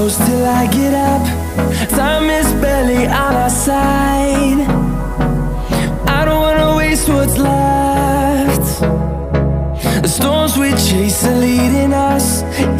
close till I get up. Time is barely on our side. I don't wanna waste what's left. The storms we chase are leading us